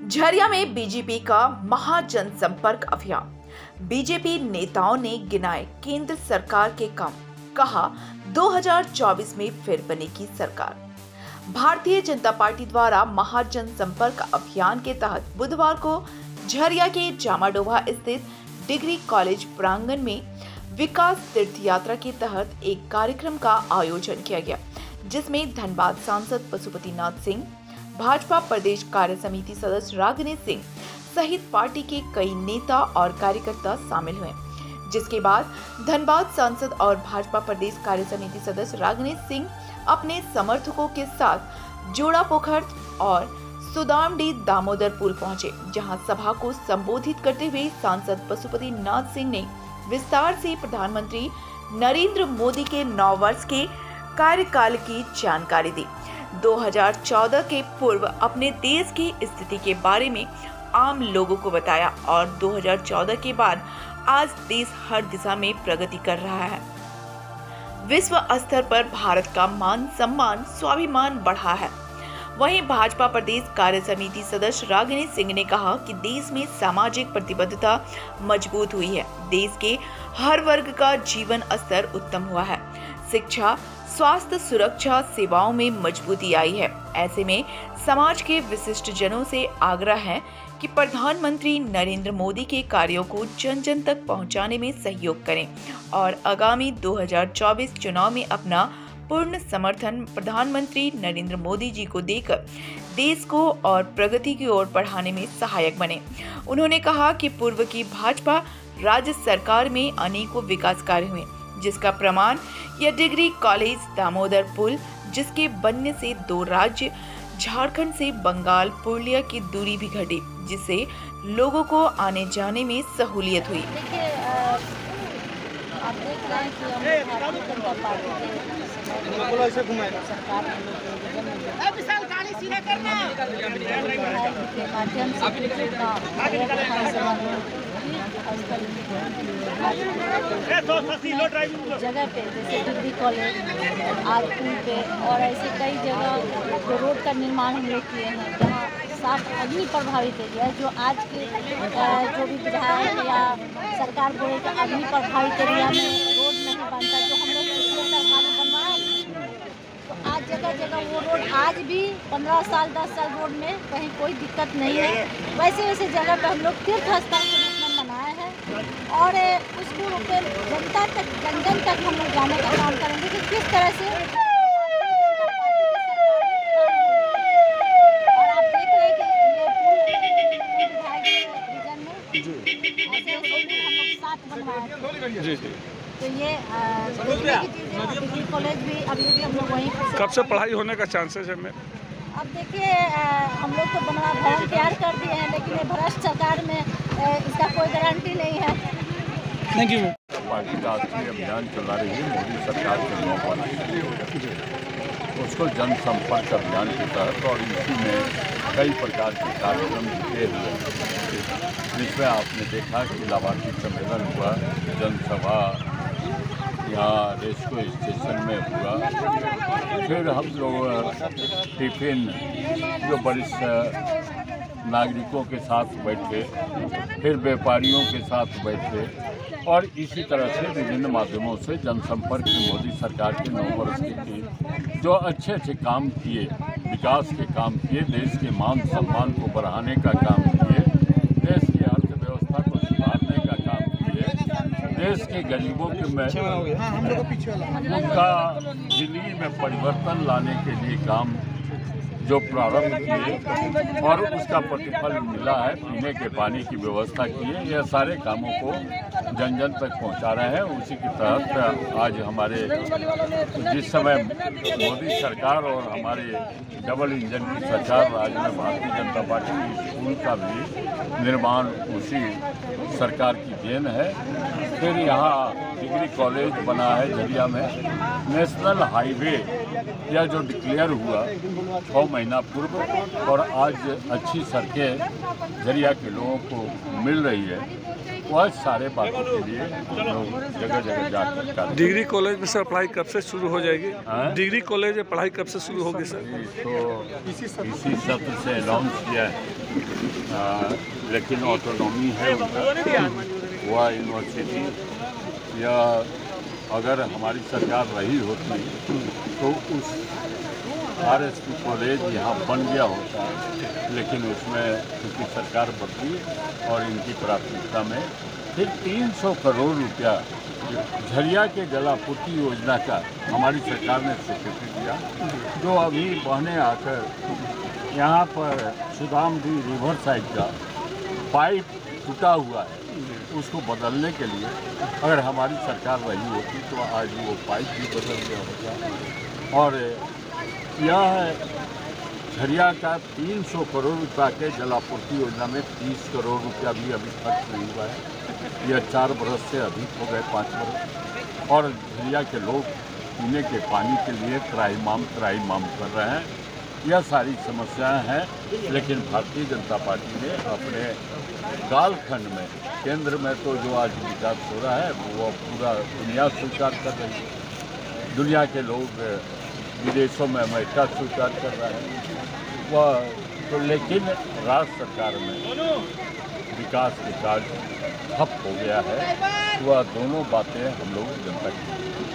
झरिया में बीजेपी का महाजनसंपर्क अभियान। बीजेपी नेताओं ने गिनाए केंद्र सरकार के काम, कहा 2024 में फिर बनेगी सरकार। भारतीय जनता पार्टी द्वारा महाजनसंपर्क अभियान के तहत बुधवार को झरिया के जामाडोभा स्थित डिग्री कॉलेज प्रांगण में विकास तीर्थ यात्रा के तहत एक कार्यक्रम का आयोजन किया गया, जिसमें धनबाद सांसद पशुपतिनाथ सिंह, भाजपा प्रदेश कार्य समिति सदस्य रागिनी सिंह सहित पार्टी के कई नेता और कार्यकर्ता शामिल हुए। जिसके बाद धनबाद सांसद और भाजपा प्रदेश कार्य समिति सदस्य रागिनी सिंह अपने समर्थकों के साथ जोड़ा पोखर और सुदामडी दामोदर पुल पहुंचे, जहां सभा को संबोधित करते हुए सांसद पशुपतिनाथ सिंह ने विस्तार से प्रधानमंत्री नरेंद्र मोदी के 9 वर्ष के कार्यकाल की जानकारी दी। 2014 के पूर्व अपने देश की स्थिति के बारे में आम लोगों को बताया और 2014 के बाद आज देश हर दिशा में प्रगति कर रहा है। विश्व स्तर पर भारत का मान सम्मान स्वाभिमान बढ़ा है। वहीं भाजपा प्रदेश कार्य समिति सदस्य रागिनी सिंह ने कहा कि देश में सामाजिक प्रतिबद्धता मजबूत हुई है। देश के हर वर्ग का जीवन स्तर उत्तम हुआ है। शिक्षा, स्वास्थ्य, सुरक्षा सेवाओं में मजबूती आई है। ऐसे में समाज के विशिष्ट जनों से आग्रह है कि प्रधानमंत्री नरेंद्र मोदी के कार्यों को जन जन तक पहुंचाने में सहयोग करें और आगामी 2024 चुनाव में अपना पूर्ण समर्थन प्रधानमंत्री नरेंद्र मोदी जी को देकर देश को और प्रगति की ओर बढ़ाने में सहायक बने। उन्होंने कहा कि पूर्व की भाजपा राज्य सरकार में अनेकों विकास कार्य हुए, जिसका प्रमाण यह डिग्री कॉलेज दामोदर पुल, जिसके बनने से 2 राज्य झारखंड से बंगाल पुरलिया की दूरी भी घटी, जिससे लोगों को आने जाने में सहूलियत हुई। आप देख रहे हैं कि हम भारतीय जनता पार्टी के सरकार के माध्यम से जगह पे जैसे डिग्री कॉलेज आज पुल पे और ऐसे कई जगह जो रोड का निर्माण हम लोग किए हैं, जहाँ साफ अग्नि प्रभावित एरिया है, जो आज के जो भी विधायक या सरकार बोले कि अग्नि प्रभावित एरिया में रोड नहीं बनता, जो हम लोग पिछले सरकार में बनवाया, तो आज जगह जगह वो रोड आज भी 15 साल 10 साल रोड में कहीं कोई दिक्कत नहीं है। वैसे वैसे जगह पे हम लोग तीर्थ स्थल के रूप में बनाए हैं और उसको जनता तक जन जन तक हम लोग जाने का काम करेंगे कि किस तरह से तो ये डिग्री कॉलेज भी अभी हम लोग वहीं पर कब से पढ़ाई होने का चांसेस है में? अब देखिए हम लोग तो बना भवन तैयार कर दिए हैं, लेकिन ये भ्रष्ट सरकार में इसका कोई गारंटी नहीं है। Thank you. पार्टी राष्ट्रीय अभियान चला रही है मोदी सरकार के 9 वर्ष, उसको जनसंपर्क अभियान के तहत और इसी में कई प्रकार के कार्यक्रम किए हुए, जिसमें आपने देखा कि लाभार्थी सम्मेलन हुआ, जनसभा यहाँ रेस्को स्टेशन में हुआ, फिर हम लोग टिफिन जो वरिष्ठ नागरिकों के साथ बैठे, फिर व्यापारियों के साथ बैठे और इसी तरह से विभिन्न माध्यमों से जनसंपर्क की मोदी सरकार के 9 वर्ष के जो अच्छे अच्छे काम किए, विकास के काम किए, देश के मान सम्मान को बढ़ाने का काम किए, देश की अर्थव्यवस्था को सुधारने का काम किए, देश के गरीबों के उनका जिंदगी में परिवर्तन लाने के लिए काम जो प्रारंभ किए और उसका प्रतिफल मिला है, पीने के पानी की व्यवस्था की है, यह सारे कामों को जन जन तक पहुंचा रहे हैं। उसी के तहत आज हमारे जिस समय मोदी सरकार और हमारे डबल इंजन की सरकार राज्य में भारतीय जनता पार्टी की स्कूल का भी निर्माण उसी सरकार की देन है। फिर यहाँ डिग्री कॉलेज बना है झरिया में, नेशनल हाईवे यह जो डिक्लेयर हुआ 6 महीना पूर्व और आज अच्छी सड़कें झरिया के लोगों को मिल रही है। वह सारे बातों के लिए लोग जगह जगह जाकर कार्य डिग्री कॉलेज में सर पढ़ाई कब से शुरू हो जाएगी? हाँ? डिग्री कॉलेज में पढ़ाई कब से शुरू होगी सर? तो इसी सत्र से अनाउंस किया है, लेकिन ऑटोनॉमी है उनका, वह यूनिवर्सिटी या अगर हमारी सरकार रही होती तो उस RSP कॉलेज यहाँ बन गया होता, लेकिन उसमें क्योंकि सरकार बदली और इनकी प्राथमिकता में फिर 300 करोड़ रुपया झरिया के जलापूर्ति योजना का हमारी सरकार ने स्वीकृति दिया, जो अभी बहने आकर यहाँ पर सुदामदी रिवर साइड का पाइप टूटा हुआ है, उसको बदलने के लिए अगर हमारी सरकार रही होती तो आज वो पाइप भी बदल गया होता। और यह झरिया का 300 करोड़ रुपया के जलापूर्ति योजना में 30 करोड़ रुपया भी अभी खर्च नहीं हुआ है। यह 4 बरस से अधिक हो गए, 5 बरस, और झरिया के लोग पीने के पानी के लिए त्राहिमाम कर रहे हैं। यह सारी समस्याएं हैं, लेकिन भारतीय जनता पार्टी ने अपने कालखंड में केंद्र में तो जो आज विकास हो रहा है वो पूरा दुनिया स्वीकार कर रही है। दुनिया के लोग विदेशों में अमेरिका स्वीकार कर रहा है वह तो, लेकिन राज्य सरकार में विकास के कार्य ठप हो गया है। वह दोनों बातें हम लोग जनता की